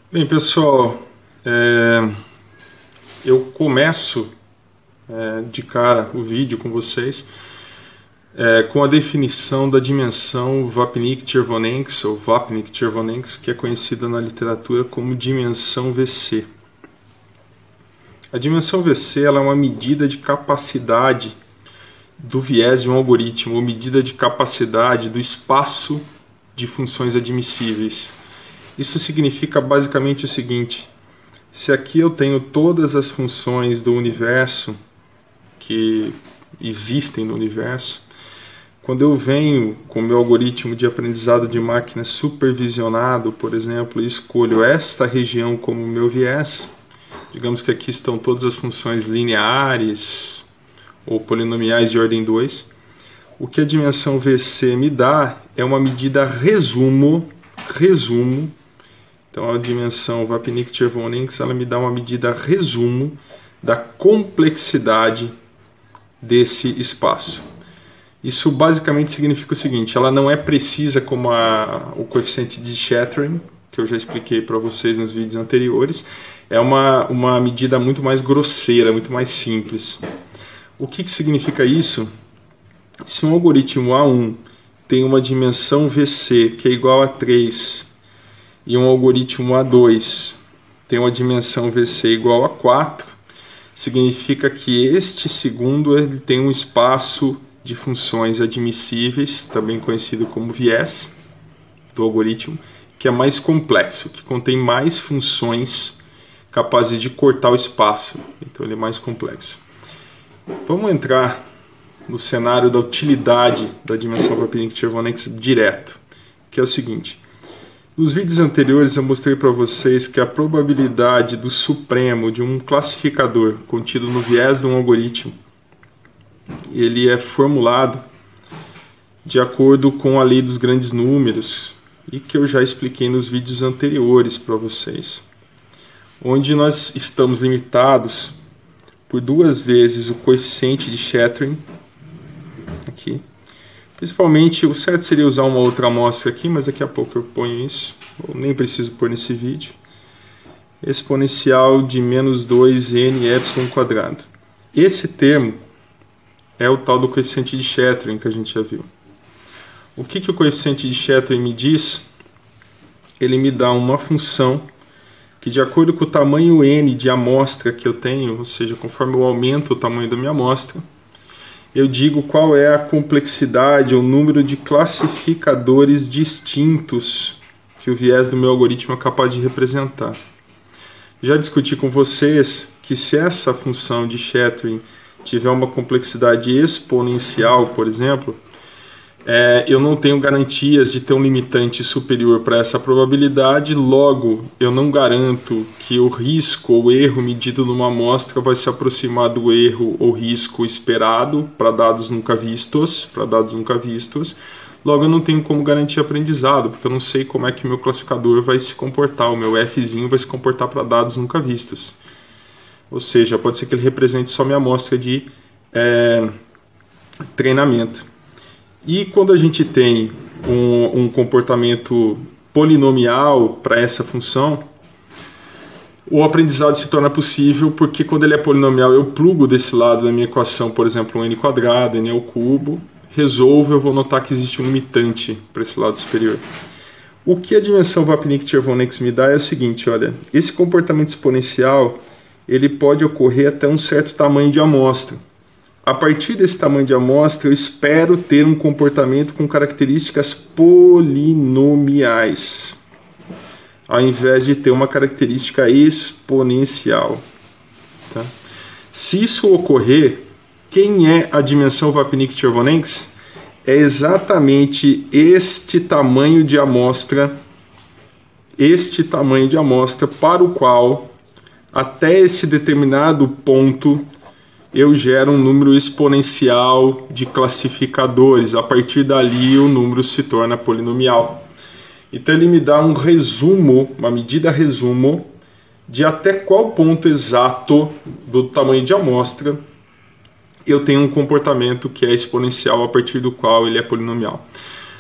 Bem, pessoal, eu começo de cara o vídeo com vocês com a definição da dimensão Vapnik-Chervonenkis, ou Vapnik-Chervonenkis, que é conhecida na literatura como dimensão VC. A dimensão VC ela é uma medida de capacidade do viés de um algoritmo, ou medida de capacidade do espaço de funções admissíveis. Isso significa basicamente o seguinte: se aqui eu tenho todas as funções do universo que existem no universo, quando eu venho com o meu algoritmo de aprendizado de máquina supervisionado, por exemplo, e escolho esta região como meu viés, digamos que aqui estão todas as funções lineares ou polinomiais de ordem 2, o que a dimensão VC me dá é uma medida resumo. Então a dimensão Vapnik-Chervonenkis ela me dá uma medida resumo da complexidade desse espaço. Isso basicamente significa o seguinte: ela não é precisa como o coeficiente de Schattering, que eu já expliquei para vocês nos vídeos anteriores. É uma medida muito mais grosseira, muito mais simples. O que significa isso? Se um algoritmo A1 tem uma dimensão VC que é igual a 3 e um algoritmo A2 tem uma dimensão VC igual a 4, significa que este segundo ele tem um espaço de funções admissíveis, também conhecido como viés do algoritmo, que é mais complexo, que contém mais funções capazes de cortar o espaço. Então ele é mais complexo. Vamos entrar no cenário da utilidade da dimensão Vapnik-Chervonenkis direto, que é o seguinte: nos vídeos anteriores eu mostrei para vocês que a probabilidade do supremo de um classificador contido no viés de um algoritmo, ele é formulado de acordo com a lei dos grandes números, e que eu já expliquei nos vídeos anteriores para vocês, onde nós estamos limitados por 2 vezes o coeficiente de Schattering, aqui. Principalmente, o certo seria usar uma outra amostra aqui, mas daqui a pouco eu ponho isso. Eu nem preciso pôr nesse vídeo. Exponencial de menos 2n_2. Esse termo é o tal do coeficiente de Schattering que a gente já viu. O que o coeficiente de Schattering me diz? Ele me dá uma função que, de acordo com o tamanho n de amostra que eu tenho, ou seja, conforme eu aumento o tamanho da minha amostra, eu digo qual é a complexidade, o número de classificadores distintos que o viés do meu algoritmo é capaz de representar. Já discuti com vocês que se essa função de Schattering tiver uma complexidade exponencial, por exemplo, eu não tenho garantias de ter um limitante superior para essa probabilidade, logo eu não garanto que o risco ou erro medido numa amostra vai se aproximar do erro ou risco esperado para dados nunca vistos, logo eu não tenho como garantir aprendizado, porque eu não sei como é que o meu classificador vai se comportar, o meu Fzinho vai se comportar para dados nunca vistos. Ou seja, pode ser que ele represente só minha amostra de treinamento. E quando a gente tem um comportamento polinomial para essa função, o aprendizado se torna possível, porque quando ele é polinomial eu plugo desse lado da minha equação, por exemplo, um n², n ao cubo, resolvo, eu vou notar que existe um limitante para esse lado superior. O que a dimensão Vapnik-Chervonenkis me dá é o seguinte: olha, esse comportamento exponencial ele pode ocorrer até um certo tamanho de amostra. A partir desse tamanho de amostra, eu espero ter um comportamento com características polinomiais, ao invés de ter uma característica exponencial. Tá? Se isso ocorrer, quem é a dimensão Vapnik-Chervonenkis? É exatamente este tamanho de amostra para o qual, até esse determinado ponto, eu gero um número exponencial de classificadores. A partir dali, o número se torna polinomial. Então, ele me dá um resumo, uma medida resumo, de até qual ponto exato do tamanho de amostra eu tenho um comportamento que é exponencial, a partir do qual ele é polinomial.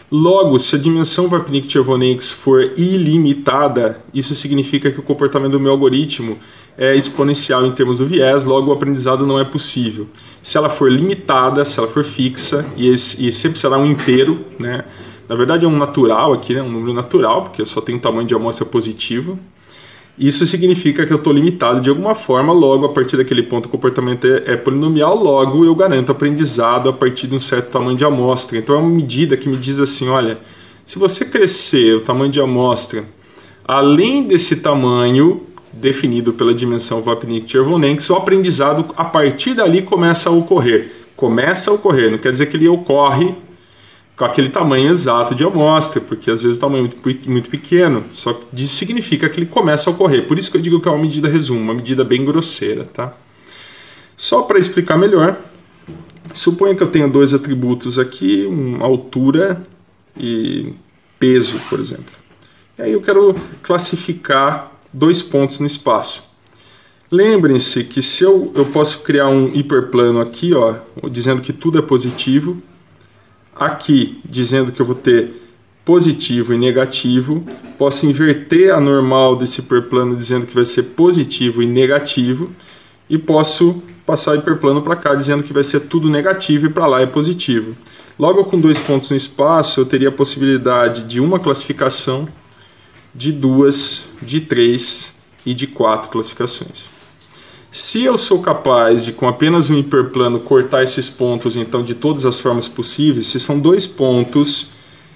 Logo, se a dimensão Vapnik-Chervonenkis for ilimitada, isso significa que o comportamento do meu algoritmo é exponencial em termos do viés, logo o aprendizado não é possível. Se ela for limitada, se ela for fixa, e sempre será um inteiro, né? Na verdade é um natural aqui, né? Um número natural, porque eu só tenho tamanho de amostra positivo. Isso significa que eu estou limitado de alguma forma, logo a partir daquele ponto o comportamento é polinomial, logo eu garanto aprendizado a partir de um certo tamanho de amostra. Então é uma medida que me diz assim, olha, se você crescer o tamanho de amostra além desse tamanho definido pela dimensão Vapnik-Chervonenkis, o aprendizado a partir dali começa a ocorrer. Começa a ocorrer, não quer dizer que ele ocorre com aquele tamanho exato de amostra, porque às vezes o tamanho é muito pequeno, só que isso significa que ele começa a ocorrer. Por isso que eu digo que é uma medida resumo, uma medida bem grosseira, tá? Só para explicar melhor, suponha que eu tenho dois atributos aqui, altura e peso, por exemplo. E aí eu quero classificar dois pontos no espaço. Lembrem-se que se eu posso criar um hiperplano aqui, ó, dizendo que tudo é positivo, aqui dizendo que eu vou ter positivo e negativo, posso inverter a normal desse hiperplano dizendo que vai ser positivo e negativo, e posso passar o hiperplano para cá dizendo que vai ser tudo negativo e para lá é positivo. Logo, com dois pontos no espaço, eu teria a possibilidade de uma classificação, de duas, de três e de quatro classificações. Se eu sou capaz de, com apenas um hiperplano, cortar esses pontos, então, de todas as formas possíveis, se são dois pontos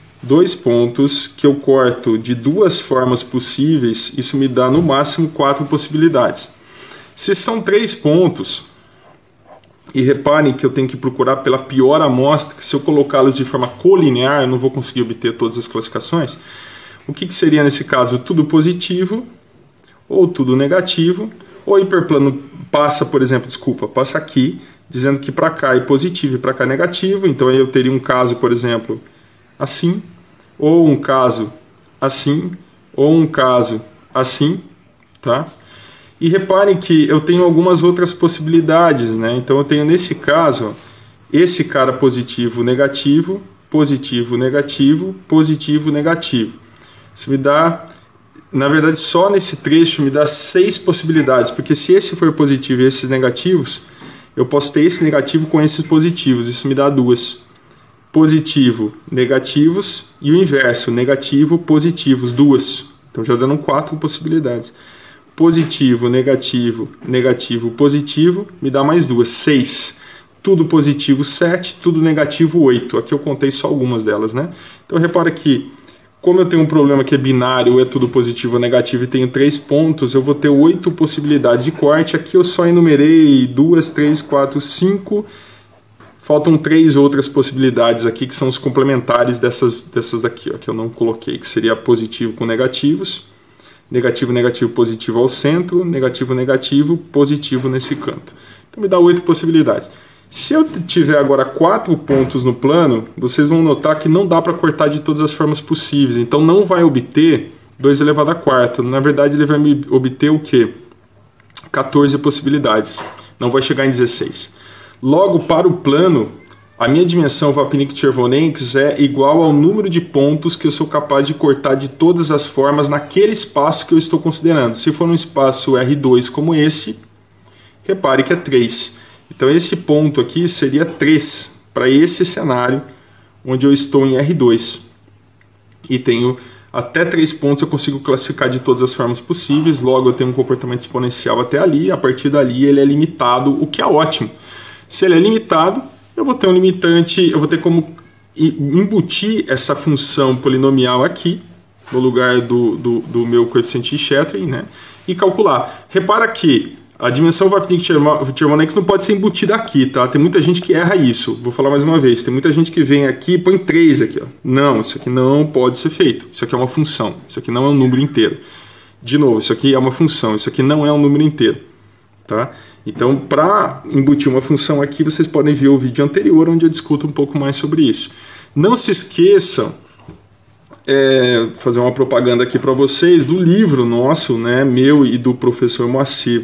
que eu corto de duas formas possíveis, isso me dá, no máximo, 4 possibilidades. Se são 3 pontos, e reparem que eu tenho que procurar pela pior amostra, que se eu colocá-los de forma colinear, eu não vou conseguir obter todas as classificações. O que seria, nesse caso, tudo positivo, ou tudo negativo, ou hiperplano passa, por exemplo, passa aqui, dizendo que para cá é positivo e para cá é negativo, então aí eu teria um caso, por exemplo, assim, ou um caso assim, ou um caso assim, tá? E reparem que eu tenho algumas outras possibilidades, né? Então eu tenho nesse caso, esse cara positivo, negativo, positivo, negativo, positivo, negativo. Isso me dá... Na verdade, só nesse trecho me dá 6 possibilidades, porque se esse for positivo e esses negativos, eu posso ter esse negativo com esses positivos, isso me dá 2. Positivo, negativos e o inverso, negativo, positivos, 2. Então já dando 4 possibilidades. Positivo, negativo, negativo, positivo, me dá mais 2, 6. Tudo positivo, 7, tudo negativo, 8. Aqui eu contei só algumas delas, né? Então repara que como eu tenho um problema que é binário, ou é tudo positivo ou negativo, e tenho 3 pontos, eu vou ter 8 possibilidades de corte. Aqui eu só enumerei 2, 3, 4, 5. Faltam 3 outras possibilidades aqui, que são os complementares dessas daqui, ó, que eu não coloquei, que seria positivo com negativos, negativo, negativo, positivo ao centro, negativo, negativo, positivo nesse canto. Então me dá 8 possibilidades. Se eu tiver agora 4 pontos no plano, vocês vão notar que não dá para cortar de todas as formas possíveis. Então não vai obter 2 elevado a quarta. Na verdade, ele vai me obter o quê? 14 possibilidades. Não vai chegar em 16. Logo, para o plano, a minha dimensão Vapnik-Chervonenkis é igual ao número de pontos que eu sou capaz de cortar de todas as formas naquele espaço que eu estou considerando. Se for um espaço R2 como esse, repare que é 3. Então esse ponto aqui seria 3 para esse cenário onde eu estou em R2. E tenho até 3 pontos, eu consigo classificar de todas as formas possíveis, logo eu tenho um comportamento exponencial até ali, a partir dali ele é limitado, o que é ótimo. Se ele é limitado, eu vou ter um limitante, eu vou ter como embutir essa função polinomial aqui, no lugar do meu coeficiente de Shetland, né? E calcular. Repara que a dimensão Vapnik-Chervonenkis não pode ser embutida aqui, tá? Tem muita gente que erra isso. Vou falar mais uma vez. Tem muita gente que vem aqui e põe 3 aqui, ó. Não, isso aqui não pode ser feito. Isso aqui é uma função. Isso aqui não é um número inteiro. De novo, isso aqui é uma função. Isso aqui não é um número inteiro, tá? Então, para embutir uma função aqui, vocês podem ver o vídeo anterior, onde eu discuto um pouco mais sobre isso. Não se esqueçam, fazer uma propaganda aqui para vocês, do livro nosso, né, meu e do professor Moacir.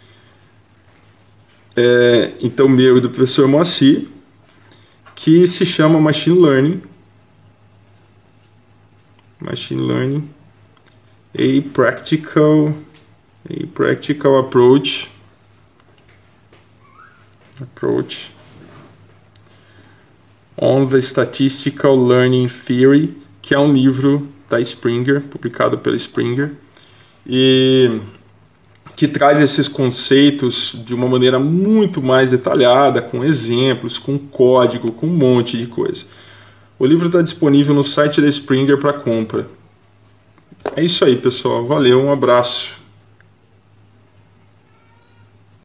Então, meu e do professor Moacir, que se chama Machine Learning, Machine Learning, a practical approach on the Statistical Learning Theory, que é um livro da Springer, publicado pela Springer, e que traz esses conceitos de uma maneira muito mais detalhada, com exemplos, com código, com um monte de coisa. O livro está disponível no site da Springer para compra. É isso aí, pessoal. Valeu, um abraço.